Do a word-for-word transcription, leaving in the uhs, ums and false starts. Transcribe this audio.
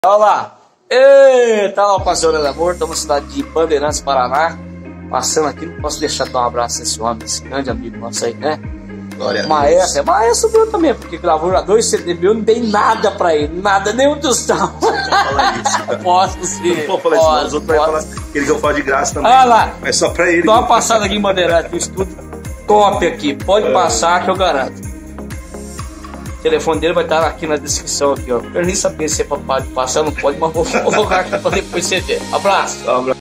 Olha lá. Eita, lá, pastor do amor. Estamos na cidade de Bandeirantes, Paraná. Passando aqui, não posso deixar de dar um abraço nesse homem, esse grande amigo nosso aí, né? Glória Maestro, é Maestro meu também, porque gravou já dois C D meu, não tem nada pra ele, nada, nem um tostão. Posso sim. Não vou falar isso, não. Os outros vão falar que ele que eu falo de graça também. Olha lá. Mas só pra ele. Dá uma passada aqui em Bandeirantes, um estúdio top aqui. Pode é. passar que eu garanto. O telefone dele vai estar aqui na descrição aqui, ó. Eu nem sabia se é pra passar, não pode, mas vou colocar aqui pra depois você ver. Abraço. Um abraço.